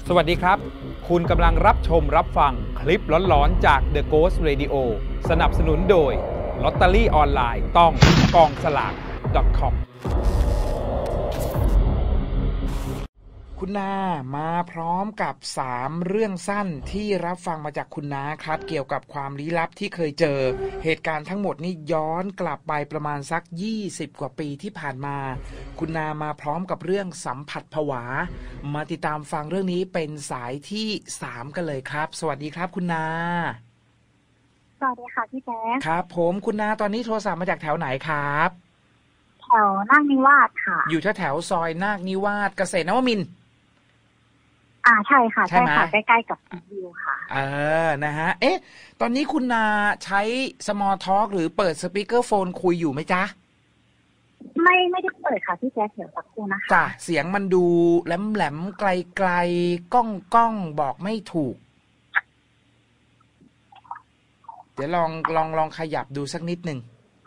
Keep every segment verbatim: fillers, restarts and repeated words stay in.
สวัสดีครับคุณกำลังรับชมรับฟังคลิปหลอนๆจาก The Ghost Radio สนับสนุนโดยลอตเตอรี่ออนไลน์ต้องกองสลาก .com คุณนามาพร้อมกับสามเรื่องสั้นที่รับฟังมาจากคุณนาครับเกี่ยวกับความลี้ลับที่เคยเจอเหตุการณ์ทั้งหมดนี่ย้อนกลับไปประมาณสักยี่สิบกว่าปีที่ผ่านมาคุณนามาพร้อมกับเรื่องสัมผัสผวามาติดตามฟังเรื่องนี้เป็นสายที่สามกันเลยครับสวัสดีครับคุณนาสวัสดีค่ะพี่แจ๊คครับผมคุณนาตอนนี้โทรศัพท์มาจากแถวไหนครับแถวนาคนิวาสค่ะอยู่แถวแถวซอยนาคนิวาสเกษตรนวมินทร์อ่าใช่ค่ะใช่ค่ะใกล้ๆกับวิวค่ะเออนะฮะเอ๊ะตอนนี้คุณนาใช้ Small Talk หรือเปิดสปีกเกอร์โฟนคุยอยู่ไหมจ๊ะไม่ไม่ได้เปิดค่ะพี่แจ๊คเดี๋ยวสักครู่นะคะจ้ะเสียงมันดูแหลมๆไกลๆก้องก้องบอกไม่ถูกเดี๋ยวลองลองลองขยับดูสักนิดหนึ่ง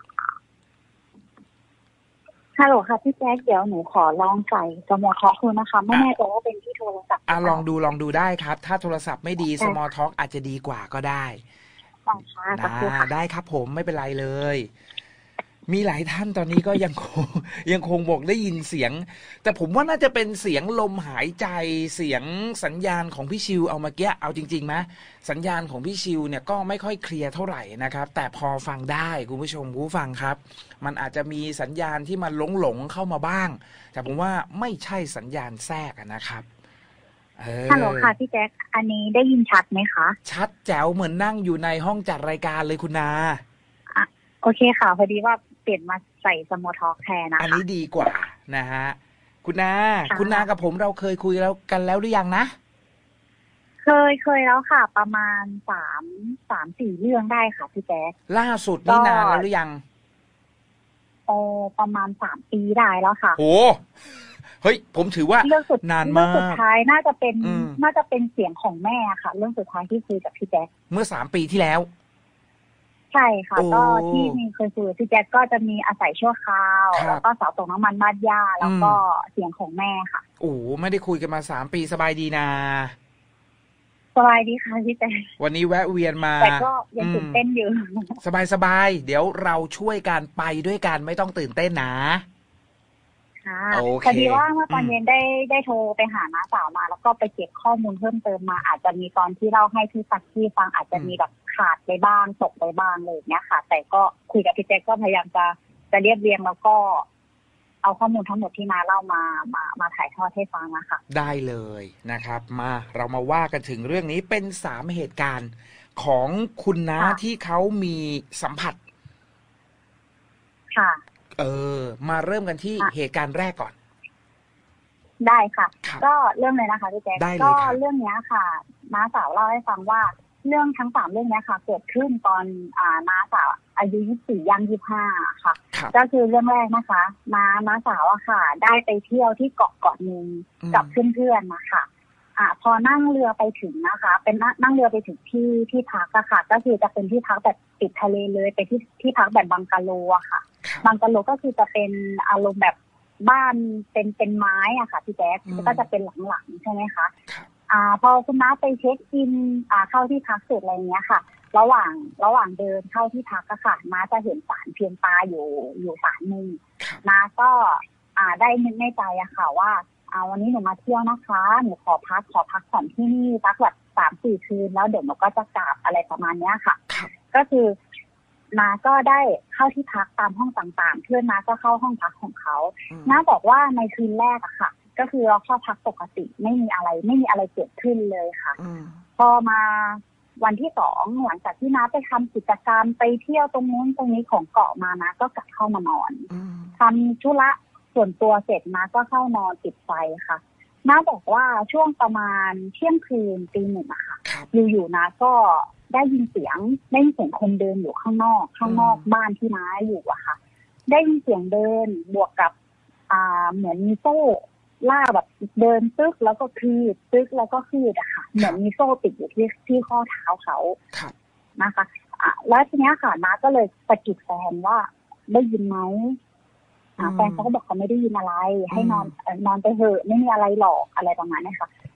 ฮัลโหลค่ะพี่แจ๊คเดี๋ยวหนูขอลองใส่สมอลท็อกดูนะคะไม่แน่ใจว่าเป็นที่โทรศัพท์อ่ะลองดูลองดูได้ครับถ้าโทรศัพท์ไม่ดีสมอลท็อกอาจจะดีกว่าก็ได้นะได้ครับผมไม่เป็นไรเลยมีหลายท่านตอนนี้ก็ยังคงยังคงบอกได้ยินเสียงแต่ผมว่าน่าจะเป็นเสียงลมหายใจเสียงสัญญาณของพี่ชิวเอาเมื่อกี้เอาจริงๆไหมสัญญาณของพี่ชิวเนี่ยก็ไม่ค่อยเคลียร์เท่าไหร่นะครับแต่พอฟังได้คุณผู้ชมผู้ฟังครับมันอาจจะมีสัญญาณที่มันหลงหลงเข้ามาบ้างแต่ผมว่าไม่ใช่สัญญาณแทรกนะครับฮัลโหลค่ะพี่แจ๊คอันนี้ได้ยินชัดไหมคะชัดแจ๋วเหมือนนั่งอยู่ในห้องจัดรายการเลยคุณนาอ่ะโอเคค่ะพอดีว่าเปลี่ยนมาใส่สมอลท็อกแทนนะคะอันนี้ดีกว่านะฮะคุณนาคุณนากับผมเราเคยคุยแล้วกันแล้วหรือยังนะเคยเคยแล้วค่ะประมาณสามสามสี่เรื่องได้ค่ะพี่แจ๊คล่าสุดนี่นานแล้วหรือยังโอ้ประมาณสามปีได้แล้วค่ะโหเฮ้ยผมถือว่าเรื่องสุดนานมากเรื่องสุดท้ายน่าจะเป็นน่าจะเป็นเสียงของแม่ค่ะเรื่องสุดท้ายที่คุยกับพี่แจ๊คเมื่อสามปีที่แล้วใช่ค่ะก็ที่มีเคยคุยกับพี่แจ๊คก็จะมีอาศัยชั่วคราวแล้วก็เสาตกน้ำมันบ้านย่าแล้วก็เสียงของแม่ค่ะโอ้ไม่ได้คุยกันมาสามปีสบายดีนะสบายดีค่ะพี่แจ๊ควันนี้แวะเวียนมาแต่ก็ยังตื่นเต้นอยู่สบายสบายเดี๋ยวเราช่วยกันไปด้วยกันไม่ต้องตื่นเต้นนะค่ะพอดีว่าเมื่อตอนเย็นได้ได้โทรไปหาน้าสาวมาแล้วก็ไปเก็บข้อมูลเพิ่มเติมมาอาจจะมีตอนที่เล่าให้พี่สักที่ฟังอาจจะมีแบบขาดไปบ้างตกไปบ้างเลยเนี้ยค่ะแต่ก็คุยกับพี่แจ๊คก็พยายามจะจะเรียบเรียงแล้วก็เอาข้อมูลทั้งหมดที่น้าเล่ามามามาถ่ายทอดให้ฟังนะคะได้เลยนะครับมาเรามาว่ากันถึงเรื่องนี้เป็นสามเหตุการณ์ของคุณน้าที่เขามีสัมผัสค่ะเออมาเริ่มกันที่เหตุการณ์แรกก่อนได้ค่ะก็เรื่องเลยนะคะพี่แจ๊คก็เรื่องนี้ค่ะน้าสาวเล่าให้ฟังว่าเรื่องทั้งสามเรื่องนี้ค่ะเกิดขึ้นตอนอ่าน้าสาวอายุยี่สิบสี่ย่างยี่สิบห้าค่ะก็คือเรื่องแรกนะคะน้าน้าสาวอะค่ะได้ไปเที่ยวที่เกาะเกาะนึงกับเพื่อนๆนะคะอ่าพอนั่งเรือไปถึงนะคะเป็นนั่งเรือไปถึงที่ที่พักอะค่ะก็คือจะเป็นที่พักแบบติดทะเลเลยเป็นที่ที่พักแบบบังกะโลอะค่ะบังกะโลก็คือจะเป็นอารมณ์แบบบ้านเป็นเป็นไม้อะค่ะพี่แจ๊คก็จะเป็นหลังๆใช่ไหมคะอ่าพอคุณน้าไปเช็คอินอ่าเข้าที่พักเสร็จอะไรเงี้ยค่ะระหว่างระหว่างเดินเข้าที่พักอะค่ะน้าจะเห็นศาลเพียงตาอยู่อยู่ศาลนึงน้าก็อ่าได้นึกในใจอะค่ะว่าอ่าวันนี้หนูมาเที่ยวนะคะหนูขอพักขอพักผ่อนที่นี่สักแบบสามสี่คืนแล้วเดี๋ยวหนูก็จะกลับอะไรประมาณเนี้ยค่ะก็คือน้าก็ได้เข้าที่พักตามห้องต่างๆเพื่อนน้าก็เข้าห้องพักของเขาน้าบอกว่าในคืนแรกอะค่ะก็คือเราเข้าพักปกติไม่มีอะไรไม่มีอะไรเกิดขึ้นเลยค่ะพอมาวันที่สองหลังจากที่น้าไปทำกิจกรรมไปเที่ยวตรงนู้นตรงนี้ของเกาะมานะก็กลับเข้ามานอนทำธุระส่วนตัวเสร็จน้าก็เข้านอนปิดไฟค่ะน้าบอกว่าช่วงประมาณเที่ยงคืนตีหนึ่งอะค่ะอยู่ๆน้าก็ได้ยินเสียงได้ยินเสียงคนเดินอยู่ข้างนอกข้างนอกบ้านที่น้าอยู่อะค่ะได้ยินเสียงเดินบวกกับอ่าเหมือนมีโซ่ล่าแบบเดินตึกแล้วก็คืดตึกแล้วก็คืดอะค่ะเหมือนมีโซ่ติดอยู่ที่ที่ข้อเท้าเขานะคะอ่ะแล้วทีเนี้ยค่ะน้าก็เลยสะกิดแฟนว่าได้ยินไหมแฟนเขาก็บอกเขาไม่ได้ยินอะไรให้นอนนอนไปเถอะไม่มีอะไรหรอกอะไรประมาณนี้ค่ะ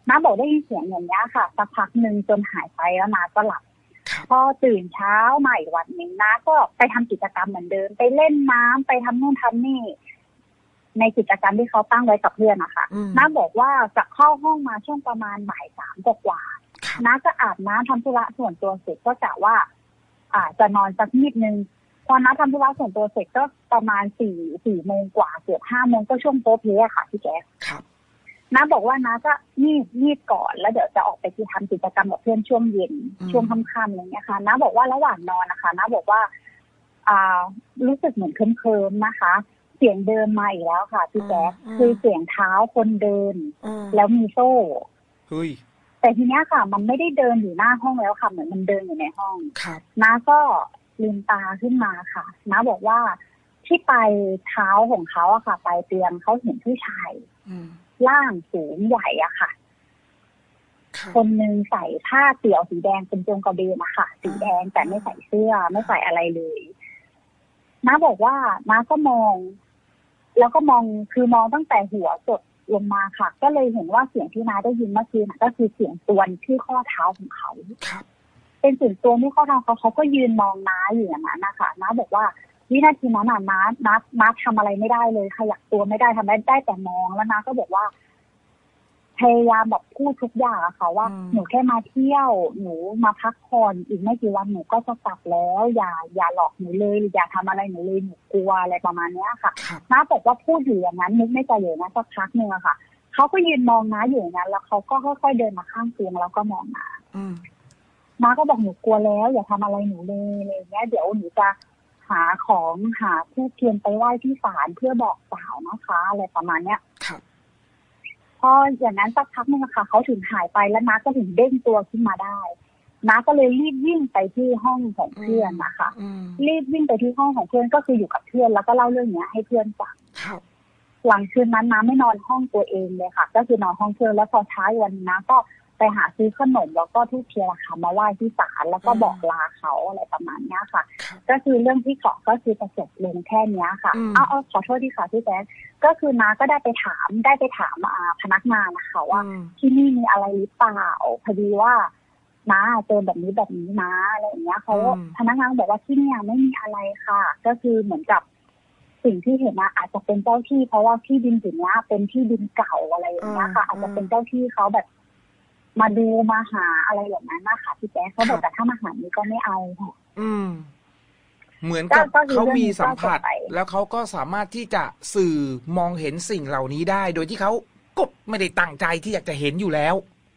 น้าบอกได้ยินเสียงอย่างนี้ค่ะสักพักหนึ่งจนหายไปแล้วน้าก็หลับพอตื่นเช้ามาอีกวันหนึ่งน้าก็ไปทำกิจกรรมเหมือนเดิมไปเล่นน้ำไปทำนู่นทำนี่ในกิจกรรมที่เขาตั้งไว้กับเพื่อนนะคะน้าบอกว่าจะเข้าห้องมาช่วงประมาณบ่ายสามกว่าน้าจะอาบน้ำทำธุระส่วนตัวเสร็จก็กะว่าอ่าจะนอนสักนิดนึงพอน้าทำธุระส่วนตัวเสร็จก็ประมาณสี่สี่โมงกว่าเกือบห้าโมงก็ช่วงโป๊เพะค่ะพี่แจ๊คน้าบอกว่าน้าจะงีบงีบก่อนแล้วเดี๋ยวจะออกไปที่ทำกิจกรรมกับเพื่อนช่วงเย็นช่วงค่ำๆอะไรเงี้ยค่ะน้าบอกว่าระหว่างนอนนะคะน้าบอกว่าอ่ารู้สึกเหมือนเคลิ้มๆนะคะเสียงเดินมาอีกแล้วค่ะพี่แจ๊คคือเสียงเท้าคนเดินแล้วมีโซ่เฮ้ยแต่ทีเนี้ยค่ะมันไม่ได้เดินอยู่หน้าห้องแล้วค่ะเหมือนมันเดินอยู่ในห้องน้าก็ลืมตาขึ้นมาค่ะน้าบอกว่าที่ปลายเท้าของเขาอะค่ะปลายเตียงเขาเห็นผู้ชายร่างสูงใหญ่อะค่ะคนหนึ่งใส่ผ้าเตี่ยวสีแดงเป็นจงกระเบนอะค่ะสีแดงแต่ไม่ใส่เสื้อไม่ใส่อะไรเลยน้าบอกว่าน้าก็มองแล้วก็มองคือมองตั้งแต่หัวจดลงมาค่ะก็เลยเห็นว่าเสียงที่น้าได้ยินเมื่อกี้ก็คือเสียงตวนที่ข้อเท้าของเขาเป็นเสียงตวนที่ข้อเท้าเขาเขาก็ยืนมองน้าอยู่อย่างนั้นนะคะน้าบอกว่าวินาทีนั้นน่ะน้าน้าน้าทำอะไรไม่ได้เลยขยับตัวไม่ได้ทำได้ได้แต่มองแล้วน้าก็บอกว่าพยายามแบบพูดทุกอย่างอะค่ะว่าหนูแค่มาเที่ยวหนูมาพักผ่อนอีกไม่กี่วันหนูก็จะกลับแล้วอย่าอย่าหลอกหนูเลยอย่าทำอะไรหนูเลยหนูกลัวอะไรประมาณนี้ค่ะน้าบอกว่าพูดอยู่อย่างนั้นนึกไม่ใจเลยนะสักพักนึงอะค่ะเขาก็ยืนมองน้าอยู่อย่างนั้นแล้วเขาก็ค่อยๆเดินมาข้างเตียงแล้วก็มองน้าน้าก็บอกหนูกลัวแล้วอย่าทำอะไรหนูเลยอะไรเงี้ยเดี๋ยวหนูจะหาของหาธูปเทียนไปไหว้ที่ศาลเพื่อบอกกล่าวนะคะอะไรประมาณเนี้ยพออย่างนั้นสักพักนึงค่ะเขาถึงหายไปแล้วน้าก็ถึงเด้งตัวขึ้นมาได้น้าก็เลยรีบวิ่งไปที่ห้องของเพื่อนนะคะรีบวิ่งไปที่ห้องของเพื่อนก็คืออยู่กับเพื่อนแล้วก็เล่าเรื่องนี้ให้เพื่อนฟังหลังคืนนั้นน้าไม่นอนห้องตัวเองเลยค่ะก็คือนอนห้องเพื่อนแล้วพอเช้าวันน้าก็ไปหาซื้อขนมแล้วก็ทูบเทียนค่ะมาไหว้ที่ศาลแล้วก็บอกลาเขาอะไรประมาณนี้ค่ะก็คือเรื่องที่เกาะก็คือจะจบลงแค่นี้ค่ะอ้าวขอโทษที่ค่ะพี่แจ๊คก็คือน้าก็ได้ไปถามได้ไปถามพนักงานนะคะว่าที่นี่มีอะไรหรือเปล่าพอดีว่าน้าเจอแบบนี้แบบนี้นะอะไรอย่างเงี้ยเขาพนักงานบอกว่าที่นี่ไม่มีอะไรค่ะก็คือเหมือนกับสิ่งที่เห็นนะอาจจะเป็นเจ้าที่เพราะว่าที่ดินผืนนี้เป็นที่ดินเก่าอะไรอย่างเงี้ยค่ะอาจจะเป็นเจ้าที่เขาแบบมาดูมาหาอะไรอย่างนั้นนะคะพี่แจ๊คเขาบอกแต่ถ้ามาหานี้ก็ไม่เอาค่ะอืมเหมือนกับเขามีสัมผัสแล้วเขาก็สามารถที่จะสื่อมองเห็นสิ่งเหล่านี้ได้โดยที่เขาก็ไม่ได้ตั้งใจที่อยากจะเห็นอยู่แล้ว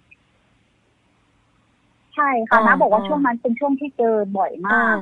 ใช่ค่ะนะบอกว่าช่วงนั้นเป็นช่วงที่เจอบ่อยมาก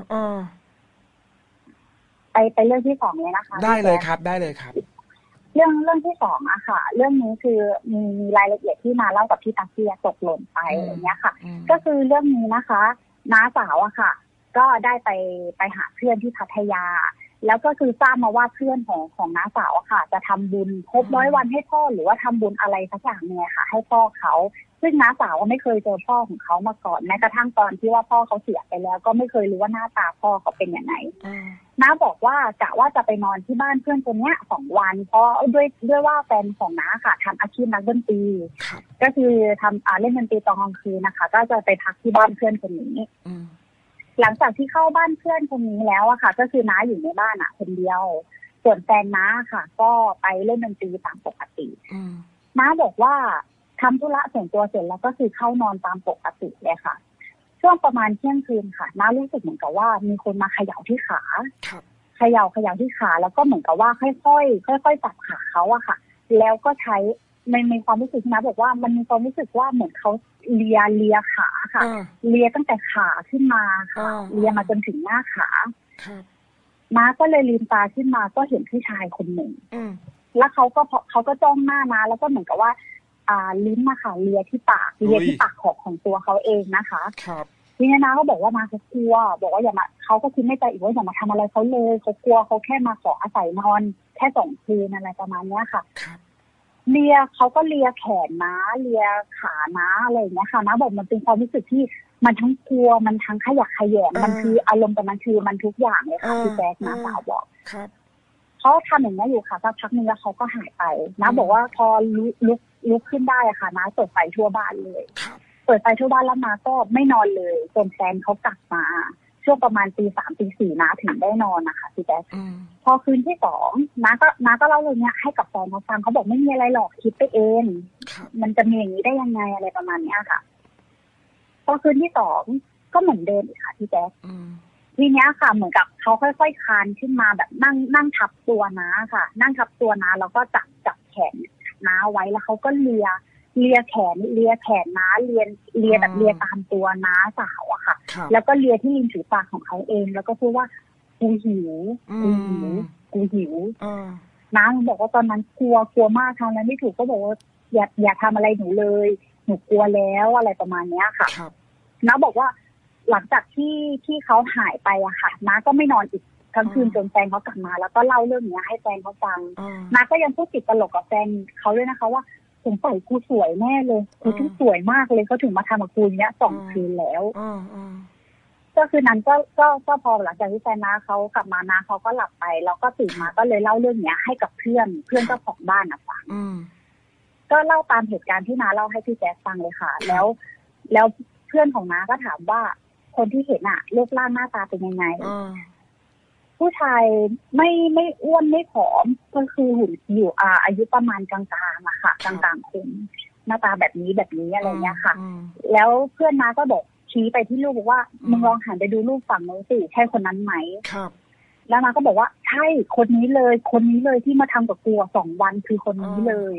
ไปไปเรื่องที่สองเลยนะคะได้เลยครับได้เลยครับเรื่องเรื่องที่สองอะค่ะเรื่องนี้คือมีมีรายละเอียดที่มาเล่ากับพี่ตาเซียตกหล่นไปอย่างเงี้ยค่ะก็คือเรื่องนี้นะคะน้าสาวอะค่ะก็ได้ไปไปหาเพื่อนที่พัทยาแล้วก็คือทราบมาว่าเพื่อนของของน้าสาวค่ะจะทำบุญครบร้อยวันให้พ่อหรือว่าทำบุญอะไรสักอย่างเนี่ยค่ะให้พ่อเขาซึ่งน้าสาวไม่เคยเจอพ่อของเขามาก่อนแม้กระทั่งตอนที่ว่าพ่อเขาเสียไปแล้วก็ไม่เคยรู้ว่าหน้าตาพ่อเขาเป็นยังไงน้าบอกว่ากะว่าจะไปนอนที่บ้านเพื่อนคนนี้สองวันเพราะด้วยด้วยว่าแฟนของน้าค่ะทำอาชีพนักดนตรีก็คือทำอ่าเล่นดนตรีตอนกลางคืนนะคะก็จะไปพักที่บ้านเพื่อนคนนี้หลังจากที่เข้าบ้านเพื่อนคนนี้แล้วอะค่ะก็คือน้าอยู่ในบ้านอะคนเดียวส่วนแฟนน้าค่ะก็ไปเล่นดนตรีตามปกติน้าบอกว่าทำธุระส่วนตัวเสร็จแล้วก็คือเข้านอนตามปกติเลยค่ะช่วงประมาณเที่ยงคืนค่ะน้ารู้สึกเหมือนกับว่ามีคนมาเขย่าที่ขาเขย่าเขย่าที่ขาแล้วก็เหมือนกับว่าค่อยๆค่อยๆจับขาเขาอะค่ะแล้วก็ใช้มันมีความรู้สึกนะบอกว่ามันมีความรู้สึกว่าเหมือนเขาเลียเลียขาค่ะเลียตั้งแต่ขาขึ้นมาค่ะเลียมาจนถึงหน้าขาน้าก็เลยลืมตาขึ้นมาก็เห็นผู้ชายคนหนึ่งแล้วเขาก็เขาก็จ้องหน้าน้าแล้วก็เหมือนกับว่าอ่าลิ้นนะคะเลียที่ปากเลียที่ปากของของตัวเขาเองนะคะทีนี้น้าก็บอกว่ามาเขากลัวบอกว่าอย่ามาเขาก็คิดไม่ใจอีกว่าอย่ามาทำอะไรเขาเลยเขากลัวเขาแค่มาขออาศัยนอนแค่สองคืนอะไรประมาณนี้ค่ะเลียเขาก็เลียแขนน้าเลียขาน้าอะไรอย่างเงี้ยค่ะน้าบอกมันเป็นความรู้สึกที่มันทั้งกลัวมันทั้งขยักขยแยงมันคืออารมณ์แต่มันคือมันทุกอย่างเลยค่ะพี่แจ๊คน้าสาวบอกเขาทำอย่างนี้อยู่ค่ะสักพักนึงแล้วเขาก็หายไปน้าบอกว่าพอลุกลุกขึ้นได้อะค่ะน้าเปิดไฟทั่วบ้านเลยเปิดไฟทั่วบ้านแล้วน้าก็ไม่นอนเลยจนแฟนเขากลับมาช่วงประมาณตีสามตีสี่น้าถึงได้นอนนะคะพี่แจ๊คพอคืนที่สองน้าก็น้าก็เล่าเรื่องนี้ให้กับแฟนเขาฟังเขาบอกไม่มีอะไรหรอกคิดไปเองมันจะมีอย่างนี้ได้ยังไงอะไรประมาณนี้ค่ะพอคืนที่สองก็เหมือนเดิมอีกค่ะพี่แจ๊คทีเนี้ยค่ะเหมือนกับเขาค่อยๆคลานขึ้นมาแบบนั่งนั่งทับตัวน้าค่ะนั่งทับตัวน้าแล้วก็จับจับแขนน้าไว้แล้วเขาก็เลียเลียแขนเลียแขนน้าเลียเลียแบบเลียตามตัวน้าสาวอะค่ะแล้วก็เลียที่ริมฝีปากของเขาเองแล้วก็พูดว่ากูหิวกูหิวกูหิวน้าบอกว่าตอนนั้นกลัวกลัวมากทางนั้นไม่ถูกก็บอกว่าอย่าอย่าทำอะไรหนูเลยหนูกลัวแล้วอะไรประมาณเนี้ยค่ะน้าบอกว่าหลังจากที่ที่เขาหายไปอะค่ะน้าก็ไม่นอนอีกทั้งคืนจนแฟนเขากลับมาแล้วก็เล่าเรื่องนี้ให้แฟนเขาฟังน้าก็ยังพูดติดตลกกับแฟนเขาด้วยนะคะว่าสงสัยกูสวยแน่เลยกูถึงสวยมากเลยเขาถึงมาทำกับกูเนี้ยสองคืนแล้วก็คือนั้นก็ก็ก็พอหลังจากที่แฟนน้าเขากลับมาน้าเขาก็หลับไปแล้วก็ตื่นมาก็เลยเล่าเรื่องนี้ให้กับเพื่อนเพื่อนเจ้าของบ้านนะฟังก็เล่าตามเหตุการณ์ที่น้าเล่าให้พี่แจ๊คฟังเลยค่ะแล้วแล้วเพื่อนของน้าก็ถามว่าคนที่เห็นอะรูปร่างหน้าตาเป็นยังไงผู้ชายไม่ไม่อ้วนไม่ผอมก็คือหุ่นอยู่อ่าอายุประมาณกลางๆอะค่ะกลางๆคนหน้าตาแบบนี้แบบนี้อะไรเงี้ยค่ะแล้วเพื่อนน้าก็บอกชี้ไปที่ลูกบอกว่ามึงลองหันไปดูลูกฝั่งโน้นสิใช่คนนั้นไหมครับแล้วน้าก็บอกว่าใช่คนนี้เลยคนนี้เลยที่มาทำกับกูสองวันคือคนนี้เลย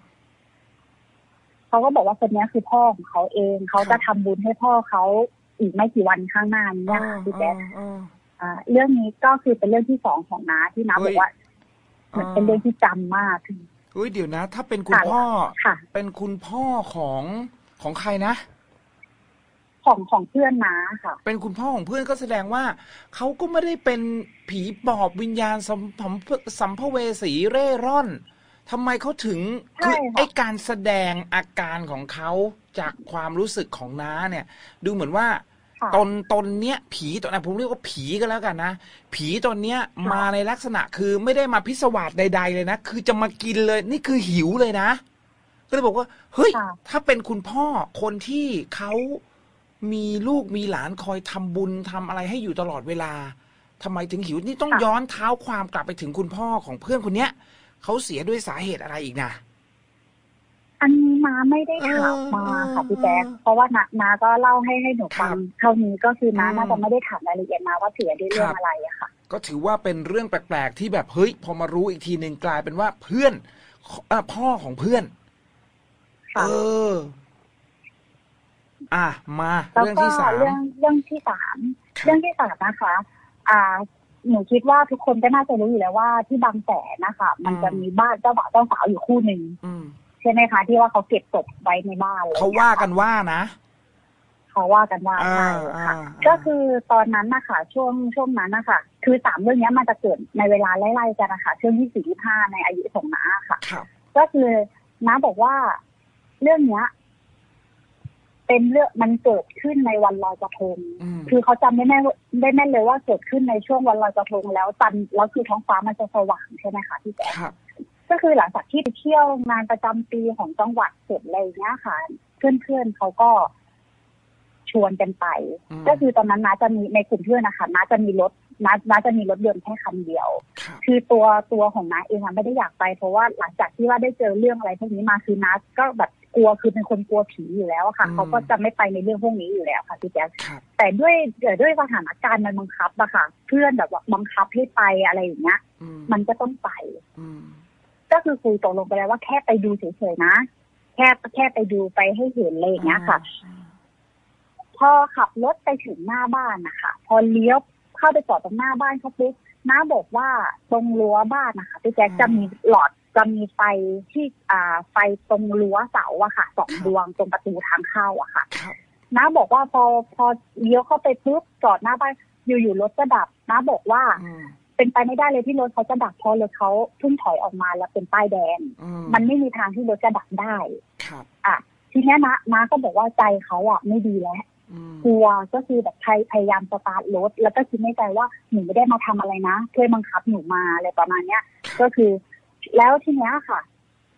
เขาก็บอกว่าคนนี้คือพ่อของเขาเองเขาจะทำบุญให้พ่อเขาอีกไม่กี่วันข้างหน้านี้ค่ะพี่แจ๊คเรื่องนี้ก็คือเป็นเรื่องที่สองของน้าที่น้าบอกว่ามันเป็นเรื่องที่จำมากเฮ้ยเดี๋ยวนะถ้าเป็นคุณพ่อเป็นคุณพ่อของของใครนะของของเพื่อนน้าค่ะเป็นคุณพ่อของเพื่อนก็แสดงว่าเขาก็ไม่ได้เป็นผีปอบวิญญาณสัมสัมภเวสีเร่ร่อนทำไมเขาถึงคือไอ้การแสดงอาการของเขาจากความรู้สึกของน้าเนี่ยดูเหมือนว่าตนตนเนี้ยผีตนนะผมเรียกว่าผีก็แล้วกันนะผีตนเนี้ยมาในลักษณะคือไม่ได้มาพิศวาสใดๆเลยนะคือจะมากินเลยนี่คือหิวเลยนะก็เลยบอกว่าเฮ้ยถ้าเป็นคุณพ่อคนที่เขามีลูกมีหลานคอยทำบุญทำอะไรให้อยู่ตลอดเวลาทำไมถึงหิวนี่ต้องย้อนเท้าความกลับไปถึงคุณพ่อของเพื่อนคนเนี้ยเขาเสียด้วยสาเหตุอะไรอีกนะอันนี้น้าไม่ได้ถามมาค่ะพี่แจ๊คเพราะว่าน้าน้าก็เล่าให้ให้หนูฟังเท่านี้ก็คือน้าน่าจะไม่ได้ถามรายละเอียดมาว่าเสียด้วยเรื่องอะไรอะค่ะก็ถือว่าเป็นเรื่องแปลกๆที่แบบเฮ้ยพอมารู้อีกทีหนึ่งกลายเป็นว่าเพื่อนพ่อของเพื่อนเอออ่ะมาเรื่องที่สามเรื่องเรื่องที่สามเรื่องที่สามนะคะอ่าหนูคิดว่าทุกคนก็น่าจะรู้อยู่แล้วว่าที่บางแสนนะคะมันจะมีบ้านเจ้าบ่าวเจ้าสาวอยู่คู่หนึ่งใช่ไหมคะที่ว่าเขาเก็บศพไว้ในบ้านเขาว่ากันว่านะเขาว่ากันว่าใช่ค่ะก็คือตอนนั้นนะคะช่วงช่วงนั้นนะคะคือสามเรื่องนี้มันจะเกิดในเวลาไล่ๆกันนะคะช่วงที่สี่ที่ห้าในอายุของน้าค่ะก็คือน้าบอกว่าเรื่องเนี้ยเป็นเรื่องมันเกิดขึ้นในวันลอยกระทงคือเขาจำได้แม่ได้แม่เลยว่าเกิดขึ้นในช่วงวันลอยกระทงแล้วจันแล้วคือท้องฟ้ามันจะสว่างใช่ไหมคะพี่แจ๊คก็คือหลังจากที่ไปเที่ยวงานประจำปีของจังหวัดเสร็จอะไรเงี้ยค่ะเพื่อนๆเขาก็ชวนกันไปก็คือตอนนั้นน้าจะมีในกลุ่มเพื่อนนะคะน้าจะมีรถน้าน้าจะมีรถยนต์แค่คันเดียวคือตัวตัวของน้าเองไม่ได้อยากไปเพราะว่าหลังจากที่ว่าได้เจอเรื่องอะไรพวกนี้มาคือน้าก็แบบกลัวคือเป็นคนกลัวผีอยู่แล้วค่ะเขาก็จะไม่ไปในเรื่องพวกนี้อยู่แล้วค่ะพี่แจ๊คแต่ด้วยเดี๋ยวด้วยสถานการณ์มันบังคับอะค่ะเพื่อนแบบว่าบังคับให้ไปอะไรอย่างเงี้ยมันก็ต้องไปก็คือคุยตกลงไปแล้วว่าแค่ไปดูเฉยๆนะแค่แค่ไปดูไปให้เห็นอะไรอย่างเงี้ยค่ะพอขับรถไปถึงหน้าบ้านนะคะพอเลี้ยวเข้าไปจอดตรงหน้าบ้านเขาปุ๊บน้าบอกว่าตรงรั้วบ้านนะคะพี่แจ๊คจะมีหลอดจะมีไฟที่อ่าไฟตรงรั้วเสาอะค่ะสองดวงตรงประตูทางเข้าอะค่ะน้าบอกว่าพอพอเลี้ยวเข้าไปปุ๊บจอดหน้าบ้านอยู่ๆรถจะดับน้าบอกว่าเป็นไปไม่ได้เลยที่รถเขาจะดับเพราะรถเขาเพิ่งถอยออกมาแล้วเป็นป้ายแดงมันไม่มีทางที่รถจะดับได้อ่ะทีนี้นะน้าก็บอกว่าใจเขาอะไม่ดีแล้วกลัวก็คือแบบพยายามสตาร์ทรถแล้วก็คิดในใจว่าหนูไม่ได้มาทำอะไรนะช่วยบังคับหนูมาอะไรประมาณเนี้ยก็คือแล้วทีเนี้ยค่ะ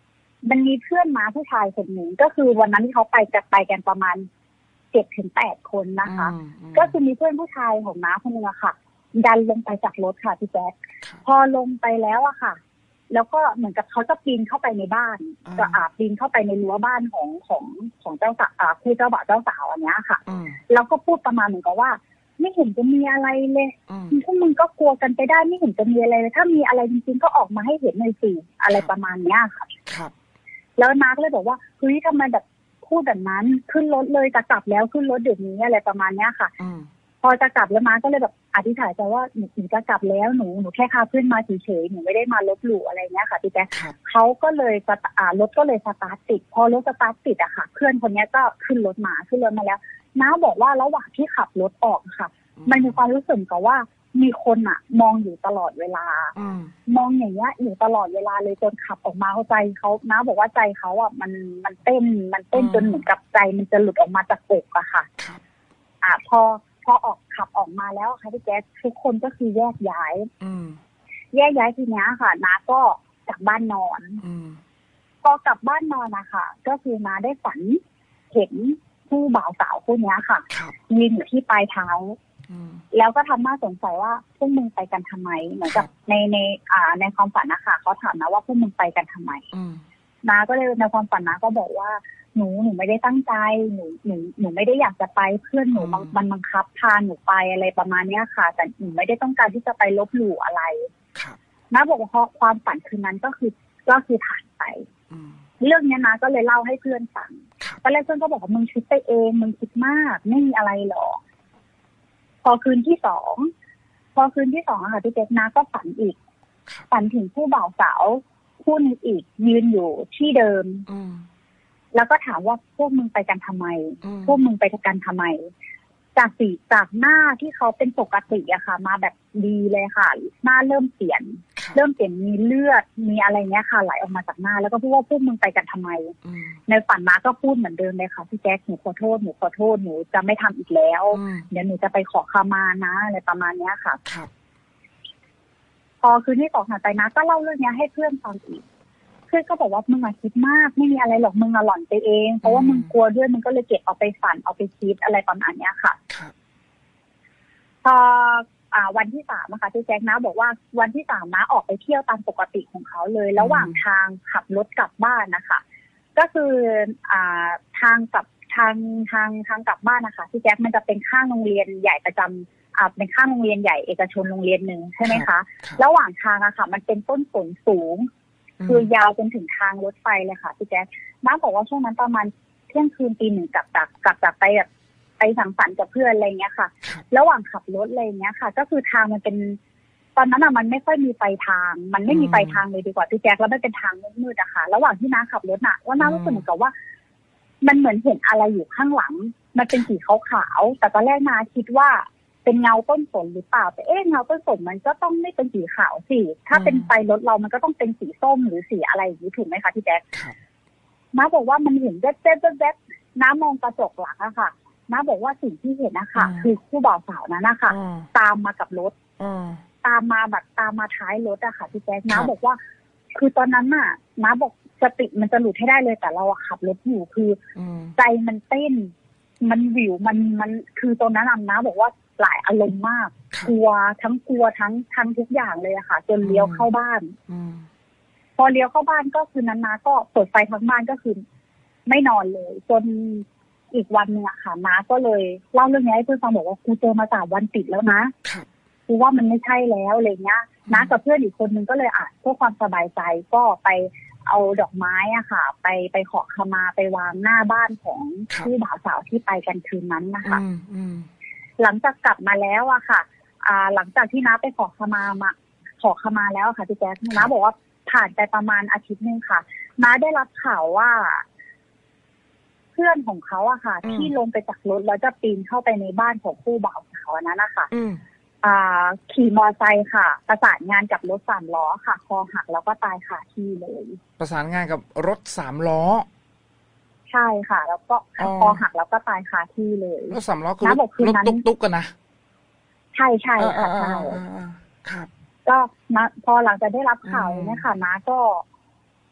มันมีเพื่อนม้าผู้ชายคนหนึ่งก็คือวันนั้นที่เขาไปจะไปกันประมาณเจ็ดถึงแปดคนนะคะก็คือมีเพื่อนผู้ชายของม้าคนนึงอะค่ะดันลงไปจากรถค่ะพี่แจ๊คพอลงไปแล้วอะค่ะแล้วก็เหมือนกับเขาจะปีนเข้าไปในบ้านจะอาปีนเข้าไปในรั้วบ้านของของของเจ้าสาวคือเจ้าบ่าวเจ้าสาวอันนี้ค่ะแล้วก็พูดประมาณเหมือนกับว่าไม่เห็นจะมีอะไรเลยพวกมึงก็กลัวกันไปได้ไม่เห็นจะมีอะไรเลยถ้ามีอะไรจริงๆก็ออกมาให้เห็นหน่อยสิอะไรประมาณนี้ค่ะครับแล้วน้าก็เลยบอกว่าเฮ้ยทำไมแบบพูดแบบนั้นขึ้นรถเลยจะกลับแล้วขึ้นรถเดี๋ยวนี้อะไรประมาณนี้ค่ะพอจะกลับแล้วม้าก็เลยแบบอธิษฐานใจว่าหนูจะกลับแล้วหนูหนูแค่พาเพื่อนมาเฉยๆหนูไม่ได้มาลบหลู่อะไรเงี้ยค่ะพี่แจ๊คเขาก็เลยสตาร์รถก็เลยสตาร์ทติดพอรถสตาร์ทติดอะค่ะเพื่อนคนนี้ก็ขึ้นรถมาขึ้นรถมาแล้วน้าบอกว่าระหว่างที่ขับรถออกค่ะมันมีความรู้สึกกับว่ามีคนอะมองอยู่ตลอดเวลามองอย่างเงี้ยอยู่ตลอดเวลาเลยจนขับออกมาเข้าใจเขาน้าบอกว่าใจเขาอะมันมันเต้นมันเต้นจนเหมือนกับใจมันจะหลุดออกมาจากอกอะค่ะอ่าพอพอออกขับออกมาแล้วค่ะพี่แจ๊คทุกคนก็คือแยกย้ายแยกย้ายทีนี้ค่ะน้าก็กลับบ้านนอนพอกลับบ้านนอนนะคะก็คือน้าได้ฝันเห็นผู้บ่าวสาวคู่นี้ค่ะยืนอยู่ที่ปลายเท้าแล้วก็ทำหน้าสงสัยว่าพวกมึงไปกันทำไมเหมือนกับในในอ่าในความฝันนะคะเขาถามนะว่าพวกมึงไปกันทำไมน้าก็เลยในความฝันน้าก็บอกว่าหนูหนูไม่ได้ตั้งใจหนูหนูหนูไม่ได้อยากจะไปเพื่อนหนูมันบังคับพาหนูไปอะไรประมาณนี้ค่ะแต่หนูไม่ได้ต้องการที่จะไปลบหลู่อะไรน้าบอกว่าเพราะความฝันคืนนั้นก็คือก็คือผ่านไปเรื่องนี้นะก็เลยเล่าให้เพื่อนฟังตอนแรกเพื่อนก็บอกว่ามึงคิดไปเองมึงคิดมากไม่มีอะไรหรอกพอคืนที่สองพอคืนที่สองอะค่ะพี่เจ๊น้าก็ฝันอีกฝันถึงผู้บ่าวสาวคู่นึงอีกยืนอยู่ที่เดิมแล้วก็ถามว่าพวกมึงไปกันทำไมพวกมึงไปกันทำไมจากสีจากหน้าที่เขาเป็นปกติอะค่ะมาแบบดีเลยค่ะหน้าเริ่มเปลี่ยนเริ่มเปลี่ยนมีเลือดมีอะไรเงี้ยค่ะไหลออกมาจากหน้าแล้วก็พูดว่าพวกมึงไปกันทำไมในฝันมาก็พูดเหมือนเดิมเลยค่ะพี่แจ๊คหนูขอโทษหนูขอโทษหนูจะไม่ทำอีกแล้วเดี๋ยวหนูจะไปขอขมานะอะไรประมาณเนี้ยค่ะพอคืนที่สองผ่านไปนะก็เล่าเรื่องนี้ให้เพื่อนฟังอีกเพื่อนก็บอกว่ามึงอะคิดมากไม่มีอะไรหรอกมึงอะหลอนไปเองเพราะว่ามึงกลัวด้วยมึงก็เลยเก็บเอาไปฝันเอาไปคิดอะไรประมาณเนี้ยค่ะพออ่าวันที่สามนะคะที่แจ็คนะบอกว่าวันที่สามนะออกไปเที่ยวตามปกติของเขาเลยระหว่างทางขับรถกลับบ้านนะคะก็คืออ่าทางกับทางทางทางกลับบ้านนะคะที่แจ็คมันจะเป็นข้างโรงเรียนใหญ่ประจำอ่าเป็นข้างโรงเรียนใหญ่เอกชนโรงเรียนหนึ่งใช่ไหมคะระหว่างทางอะค่ะมันเป็นต้นสนสูงคือยาวจนถึงทางรถไฟเลยค่ะพี่แจ๊คน้าบอกว่าช่วงนั้นประมาณเที่ยงคืนตีหนึ่งกลับจากกลับจากไปแบบไปสังสรรค์กับเพื่อนอะไรเงี้ยค่ะระหว่างขับรถอะไรเงี้ยค่ะก็คือทางมันเป็นตอนนั้นอะมันไม่ค่อยมีไฟทางมันไม่มีไฟทางเลยดีกว่าพี่แจ๊คแล้วมันเป็นทางมืดๆอะค่ะระหว่างที่น้าขับรถน่ะว่าน้ารู้สึกเหมือนกับว่ามันเหมือนเห็นอะไรอยู่ข้างหลังมันเป็นสีขาวๆแต่ตอนแรกน้าคิดว่าเป็นเงาต้นสนหรือเปล่าแต่เอ๊ะเงาต้นสนมันก็ต้องไม่เป็นสีขาวสิถ้าเป็นไฟรถเรามันก็ต้องเป็นสีส้มหรือสีอะไรอย่างนี้ถูกไหมคะพี่แจ๊คน้าบอกว่ามันเห็นแว๊บแว๊บแว๊บน้ามองกระจกหลังอะค่ะน้าบอกว่าสิ่งที่เห็นนะคะคือคู่บ่าวสาวนั้นนะคะตามมากับรถตามมาแบบตามมาท้ายรถอะค่ะพี่แจ๊คน้าบอกว่าคือตอนนั้นน่ะน้าบอกสติมันจะหลุดให้ได้เลยแต่เราขับรถอยู่คือใจมันเต้นมันวิวมันมันคือตอนนั้นน้าบอกว่าหลายอารมณ์มากกลัวทั้งกลัวทั้งทั้งทุกอย่างเลยอะค่ะจนเลี้ยวเข้าบ้านพอเลี้ยวเข้าบ้านก็คือนั้นน้าก็เปิดไฟทั้งบ้านก็คือไม่นอนเลยจนอีกวันนึงอะค่ะน้าก็เลยเล่าเรื่องนี้ให้เพื่อนฟังบอกว่ากูเจอมาสามวันติดแล้วนะกูว่ามันไม่ใช่แล้วอะไรเงี้ยน้ากับเพื่อนอีกคนนึงก็เลยอ่ะเพื่อความสบายใจก็ไปเอาดอกไม้อะค่ะไปไปขอขมาไปวางหน้าบ้านของผู้บ่าวสาวที่ไปกันคืนนั้นนะคะหลังจากกลับมาแล้วอะค่ะอ่าหลังจากที่น้าไปขอขมามาขอขมาแล้วค่ะพี่แจ๊คน้าบอกว่าผ่านไปประมาณอาทิตย์นึงค่ะน้าได้รับข่าวว่าเพื่อนของเขาอะค่ะที่ลงไปจากรถแล้วจะปีนเข้าไปในบ้านของผู้บ่าวสาวนั้นนะคะอ่าขี่มอไซค์ค่ะประสานงานกับรถสามล้อค่ะคอหักแล้วก็ตายคาที่เลยประสานงานกับรถสามล้อใช่ค่ะแล้วก็คอหักแล้วก็ตายคาที่เลยรถสามล้อคือรถตุ๊กๆกันนะใช่ใช่ค่ะใช่ครับก็นะพอหลังจากได้รับข่าวเนี่ยค่ะน้าก็ข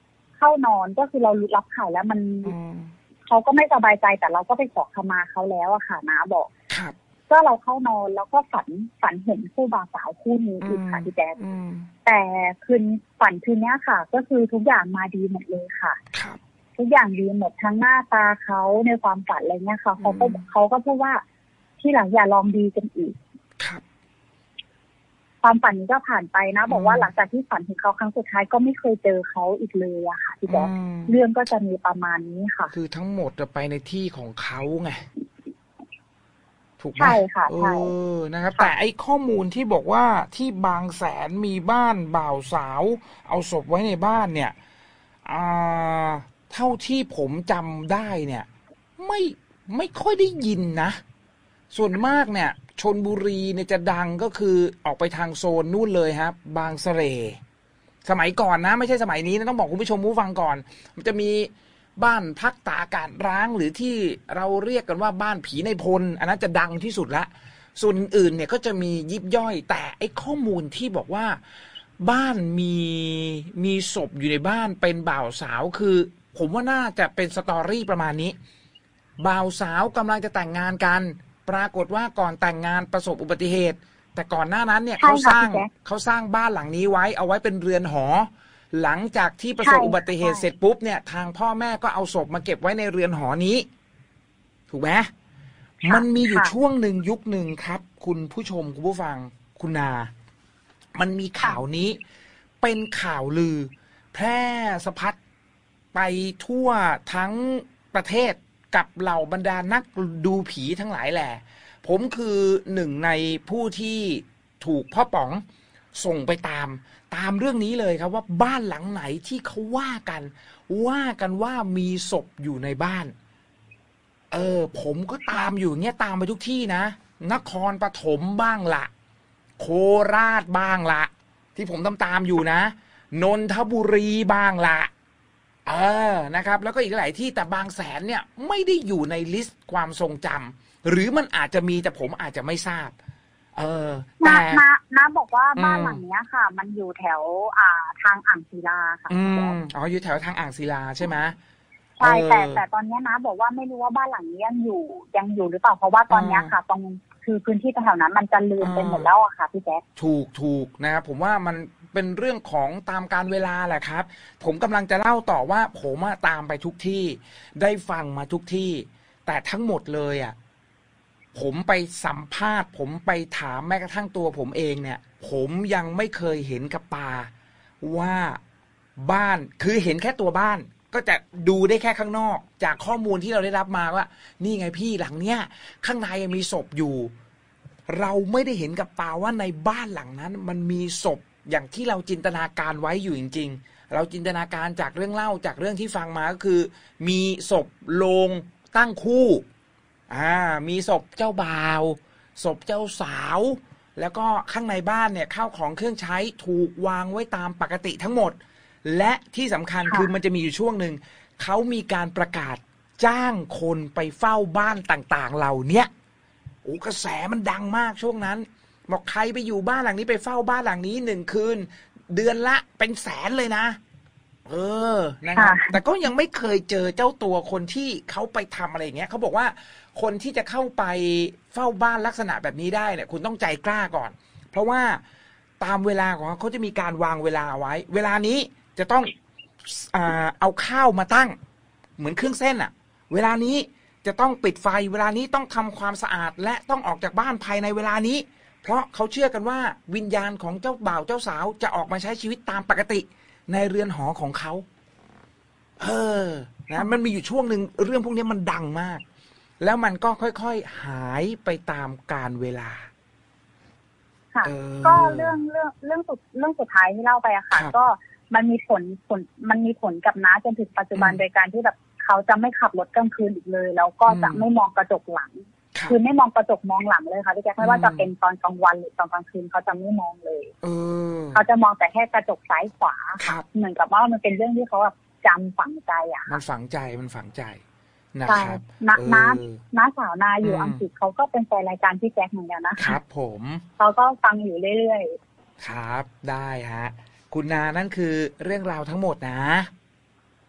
เข้านอนก็คือเรารับข่าวแล้วมันเขาก็ไม่สบายใจแต่เราก็ไปขอขมาเขาแล้วอะค่ะน้าบอกครับก็เราเข้านอนแล้วก็ฝันฝันเห็นคู่บ่าวสาวคู่นี้อีกค่ะพี่แจ๊คแต่คืนฝันคืนนี้ค่ะก็คือทุกอย่างมาดีหมดเลยค่ะครับทุกอย่างดีหมดทั้งหน้าตาเขาในความฝันอะไรเงี้ยค่ะเขาก็เขาก็พูดว่าที่หลังอย่าลองดีกันอีกครับความฝันนี้ก็ผ่านไปนะบอกว่าหลังจากที่ฝันถึงเขาครั้งสุดท้ายก็ไม่เคยเจอเขาอีกเลยอะค่ะพี่แจ๊คเรื่องก็จะมีประมาณนี้ค่ะคือทั้งหมดจะไปในที่ของเขาไงถูกไหมใช่ค่ะใช่เออนะครับแต่ไอ้ข้อมูลที่บอกว่าที่บางแสนมีบ้านบ่าวสาวเอาศพไว้ในบ้านเนี่ยอ่าเท่าที่ผมจำได้เนี่ยไม่ไม่ค่อยได้ยินนะส่วนมากเนี่ยชลบุรีเนี่ยจะดังก็คือออกไปทางโซนนู่นเลยครับบางเสร่สมัยก่อนนะไม่ใช่สมัยนี้นะต้องบอกคุณผู้ชมผู้ฟังก่อนมันจะมีบ้านพักตากอากาศร้างหรือที่เราเรียกกันว่าบ้านผีในพลอันนั้นจะดังที่สุดละส่วนอื่นเนี่ยก็จะมียิบย่อยแต่ไอ้ข้อมูลที่บอกว่าบ้านมีมีศพอยู่ในบ้านเป็นบ่าวสาวคือผมว่าน่าจะเป็นสตอรี่ประมาณนี้บ่าวสาวกำลังจะแต่งงานกันปรากฏว่าก่อนแต่งงานประสบอุบัติเหตุแต่ก่อนหน้านั้นเนี่ยเขาสร้างเขาสร้างบ้านหลังนี้ไว้เอาไว้เป็นเรือนหอหลังจากที่ประสบอุบัติเหตุเสร็จปุ๊บเนี่ยทางพ่อแม่ก็เอาศพมาเก็บไว้ในเรือนหอนี้ถูกไหมมันมีอยู่ช่วงหนึ่งยุคหนึ่งครับคุณผู้ชมคุณผู้ฟังคุณนามันมีข่าวนี้เป็นข่าวลือแพร่สะพัดไปทั่วทั้งประเทศกับเหล่าบรรดานักดูผีทั้งหลายแหละผมคือหนึ่งในผู้ที่ถูกพ่อป๋องส่งไปตามตามเรื่องนี้เลยครับว่าบ้านหลังไหนที่เขาว่ากันว่ากันว่ามีศพอยู่ในบ้านเออผมก็ตามอยู่เงี้ยตามไปทุกที่นะนครปฐมบ้างละโคราชบ้างละที่ผมตามตามอยู่นะนนทบุรีบ้างละเออนะครับแล้วก็อีกหลายที่แต่บางแสนเนี่ยไม่ได้อยู่ในลิสต์ความทรงจำหรือมันอาจจะมีแต่ผมอาจจะไม่ทราบเออแต่น้าน้าบอกว่าบ้านหลังนี้ค่ะ มันอยู่แถวอ่าทางอ่างศิลาค่ะอืมอ๋ออยู่แถวทางอ่างศิลาใช่ไหมใช่แต่แต่ตอนนี้น้าบอกว่าไม่รู้ว่าบ้านหลังนี้ยังอยู่ยังอยู่หรือเปล่าเพราะว่าตอนนี้ค่ะตรงคือพื้นที่แถวนั้นมันจะลืมไปหมดแล้วอะค่ะพี่แจ๊คถูกถูกนะครับผมว่ามันเป็นเรื่องของตามการเวลาแหละครับผมกำลังจะเล่าต่อว่าผมตามไปทุกที่ได้ฟังมาทุกที่แต่ทั้งหมดเลยอ่ะผมไปสัมภาษณ์ผมไปถามแม้กระทั่งตัวผมเองเนี่ยผมยังไม่เคยเห็นกับตาว่าบ้านคือเห็นแค่ตัวบ้านก็จะดูได้แค่ข้างนอกจากข้อมูลที่เราได้รับมาว่านี่ไงพี่หลังเนี้ยข้างในมีศพอยู่เราไม่ได้เห็นกับตาว่าในบ้านหลังนั้นมันมีศพอย่างที่เราจินตนาการไว้อยู่จริงๆเราจินตนาการจากเรื่องเล่าจากเรื่องที่ฟังมาก็คือมีศพโลงตั้งคู่อ่ามีศพเจ้าบ่าวศพเจ้าสาวแล้วก็ข้างในบ้านเนี่ยข้าวของเครื่องใช้ถูกวางไว้ตามปกติทั้งหมดและที่สำคัญคือมันจะมีอยู่ช่วงหนึ่งเขามีการประกาศจ้างคนไปเฝ้าบ้านต่างๆเหล่านี้โอ้กระแสมันดังมากช่วงนั้นบอกใครไปอยู่บ้านหลังนี้ไปเฝ้าบ้านหลังนี้หนึ่งคืนเดือนละเป็นแสนเลยนะเออนะครับแต่ก็ยังไม่เคยเจอเจ้าตัวคนที่เขาไปทำอะไรอย่างเงี้ยเขาบอกว่าคนที่จะเข้าไปเฝ้าบ้านลักษณะแบบนี้ได้เนี่ยคุณต้องใจกล้าก่อนเพราะว่าตามเวลาของเขาเขาจะมีการวางเวลาไว้เวลานี้จะต้องอ่าเอาข้าวมาตั้งเหมือนเครื่องเส้นอะเวลานี้จะต้องปิดไฟเวลานี้ต้องทำความสะอาดและต้องออกจากบ้านภายในเวลานี้เพราะเขาเชื่อกันว่าวิญญาณของเจ้าบ่าวเจ้าสาวจะออกมาใช้ชีวิตตามปกติในเรือนหอของเขาเออนะมันมีอยู่ช่วงหนึ่งเรื่องพวกนี้มันดังมากแล้วมันก็ค่อยๆหายไปตามกาลเวลาค่ะก็เรื่องเรื่องเรื่องสุดเรื่องสุดท้ายที่เล่าไปอะค่ะก็มันมีผลผลมันมีผลกับน้าจนถึงปัจจุบันโดยการที่แบบเขาจะไม่ขับรถกลางคืนอีกเลยแล้วก็จะไม่มองกระจกหลังคือไม่มองกระจกมองหลังเลยค่ะพี่แจ๊คไม่ว่าจะเป็นตอนกลางวันหรือตอนกลางคืนเขาจะไม่มองเลยเขาจะมองแต่แค่กระจกซ้ายขวาเหมือนกับว่ามันเป็นเรื่องที่เขาแบบจำฝังใจอะมันฝังใจมันฝังใจนะครับน้าน้าน้าสาวนาอยู่อังกฤษเขาก็เป็นแฟนรายการพี่แจ๊คเหมือนกันนะครับผมเขาก็ฟังอยู่เรื่อยๆครับได้ฮะคุณนานั่นคือเรื่องราวทั้งหมดนะ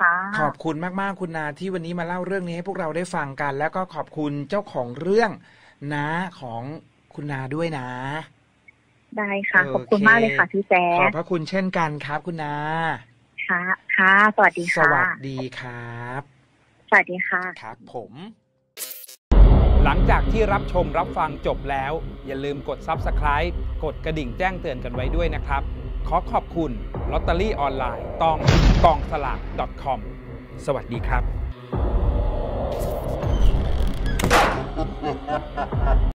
ค่ะขอบคุณมากๆคุณนาที่วันนี้มาเล่าเรื่องนี้ให้พวกเราได้ฟังกัน แล้วก็ขอบคุณเจ้าของเรื่องน้าของคุณนาด้วยนะได้ค่ะขอบคุณมากเลยค่ะพี่แจ๊คขอบพระคุณเช่นกันครับคุณนาค่ะค่ะสวัสดีค่ะสวัสดีครับสวัสดีค่ะครับผมหลังจากที่รับชมรับฟังจบแล้วอย่าลืมกด ซับสไครบ์ กดกระดิ่งแจ้งเตือนกันไว้ด้วยนะครับขอขอบคุณลอตเตอรี่ออนไลน์ต้องกองสลาก .com สวัสดีครับ